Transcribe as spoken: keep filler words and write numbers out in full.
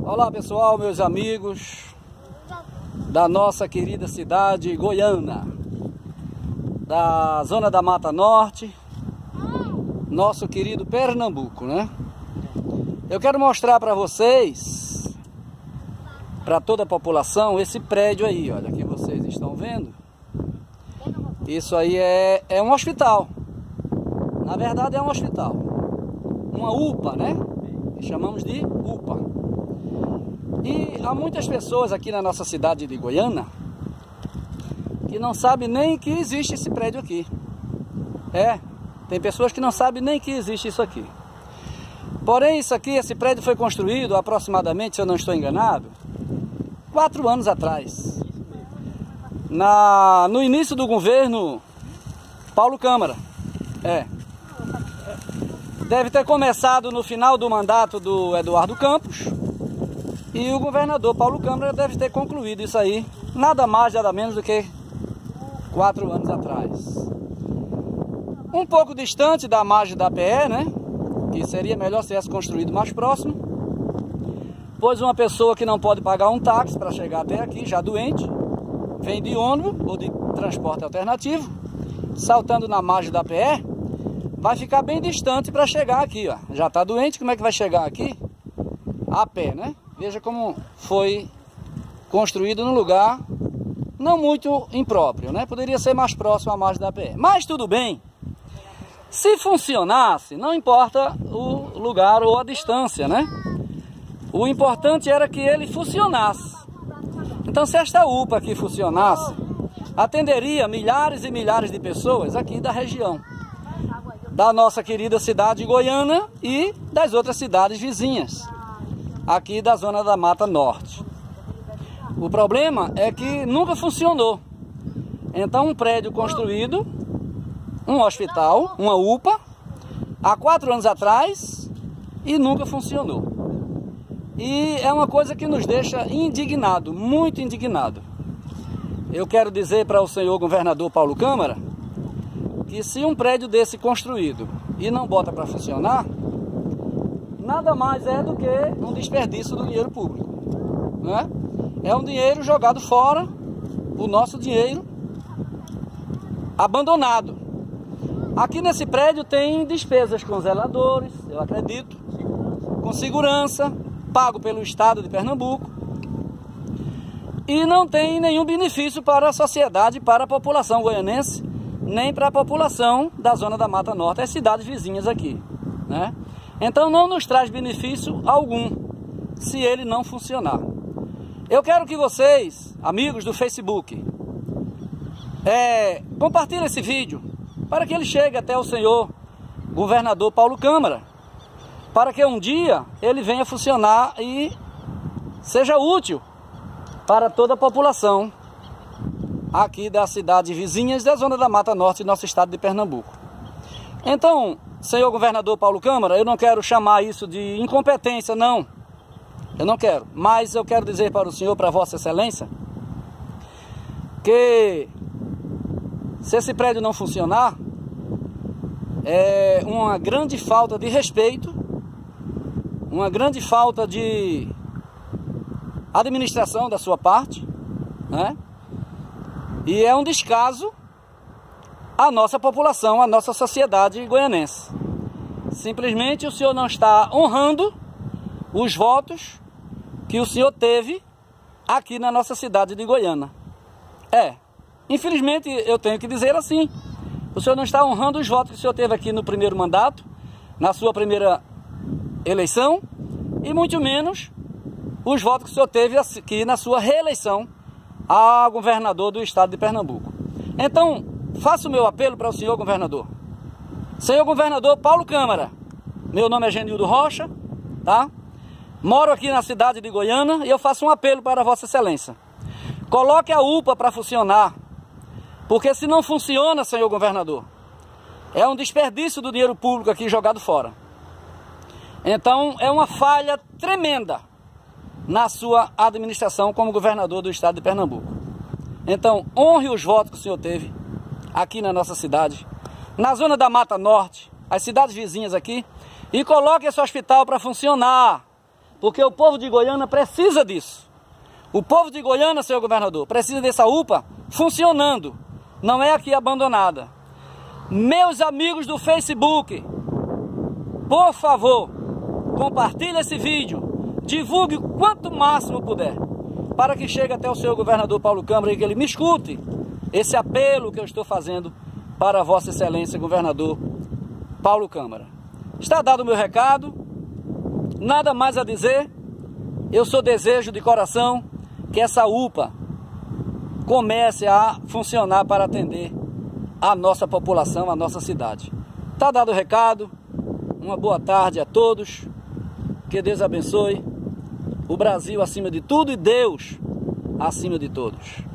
Olá pessoal, meus amigos da nossa querida cidade goiana, da zona da Mata Norte, nosso querido Pernambuco, né? Eu quero mostrar para vocês, para toda a população, esse prédio aí, olha, que vocês estão vendo. Isso aí é, é um hospital. Na verdade é um hospital, uma U P A, né? Chamamos de U P A. E há muitas pessoas aqui na nossa cidade de Goiânia que não sabem nem que existe esse prédio aqui. É, tem pessoas que não sabem nem que existe isso aqui. Porém, isso aqui, esse prédio foi construído aproximadamente, se eu não estou enganado, quatro anos atrás. Na, no início do governo Paulo Câmara. É. Deve ter começado no final do mandato do Eduardo Campos. E o governador Paulo Câmara deve ter concluído isso aí, nada mais, nada menos do que quatro anos atrás. Um pouco distante da margem da P E, né? Que seria melhor se tivesse construído mais próximo. Pois uma pessoa que não pode pagar um táxi para chegar até aqui, já doente, vem de ônibus ou de transporte alternativo, saltando na margem da P E, vai ficar bem distante para chegar aqui, ó. Já está doente, como é que vai chegar aqui? A pé, né? Veja como foi construído num lugar não muito impróprio, né? Poderia ser mais próximo à margem da P E. Mas tudo bem. Se funcionasse, não importa o lugar ou a distância, né? O importante era que ele funcionasse. Então, se esta U P A aqui funcionasse, atenderia milhares e milhares de pessoas aqui da região, da nossa querida cidade de Goiânia e das outras cidades vizinhas, aqui da zona da Mata Norte. O problema é que nunca funcionou. Então, um prédio construído, um hospital, uma U P A, há quatro anos atrás e nunca funcionou. E é uma coisa que nos deixa indignado, muito indignado. Eu quero dizer para o senhor governador Paulo Câmara que se um prédio desse construído e não bota para funcionar, nada mais é do que um desperdício do dinheiro público, né? É um dinheiro jogado fora, o nosso dinheiro abandonado. Aqui nesse prédio tem despesas com zeladores, eu acredito, com segurança, pago pelo estado de Pernambuco, e não tem nenhum benefício para a sociedade, para a população goianense, nem para a população da zona da Mata Norte, as cidades vizinhas aqui, né? Então não nos traz benefício algum se ele não funcionar. Eu quero que vocês, amigos do Facebook, é, compartilhem esse vídeo para que ele chegue até o senhor governador Paulo Câmara, para que um dia ele venha funcionar e seja útil para toda a população aqui das cidades vizinhas da zona da Mata Norte do nosso estado de Pernambuco. Então, senhor governador Paulo Câmara, eu não quero chamar isso de incompetência, não. Eu não quero. Mas eu quero dizer para o senhor, para vossa excelência, que se esse prédio não funcionar, é uma grande falta de respeito, uma grande falta de administração da sua parte, né? E é um descaso à nossa população, à nossa sociedade goianense. Simplesmente o senhor não está honrando os votos que o senhor teve aqui na nossa cidade de Goiânia. É, infelizmente eu tenho que dizer assim, o senhor não está honrando os votos que o senhor teve aqui no primeiro mandato, na sua primeira eleição, e muito menos os votos que o senhor teve aqui na sua reeleição a governador do estado de Pernambuco. Então, faço o meu apelo para o senhor governador. Senhor governador Paulo Câmara, meu nome é Genildo Rocha, tá? Moro aqui na cidade de Goiânia e eu faço um apelo para vossa excelência. Coloque a U P A para funcionar, porque se não funciona, senhor governador, é um desperdício do dinheiro público aqui jogado fora. Então, é uma falha tremenda na sua administração como governador do estado de Pernambuco. Então, honre os votos que o senhor teve aqui na nossa cidade, na zona da Mata Norte, as cidades vizinhas aqui, e coloque esse hospital para funcionar, porque o povo de Goiânia precisa disso. O povo de Goiânia, senhor governador, precisa dessa U P A funcionando, não é aqui abandonada. Meus amigos do Facebook, por favor, compartilhe esse vídeo, divulgue o quanto máximo puder, para que chegue até o senhor governador Paulo Câmara e que ele me escute esse apelo que eu estou fazendo para Vossa Excelência, governador Paulo Câmara. Está dado o meu recado, nada mais a dizer. Eu só desejo de coração que essa U P A comece a funcionar para atender a nossa população, a nossa cidade. Está dado o recado, uma boa tarde a todos, que Deus abençoe o Brasil acima de tudo e Deus acima de todos.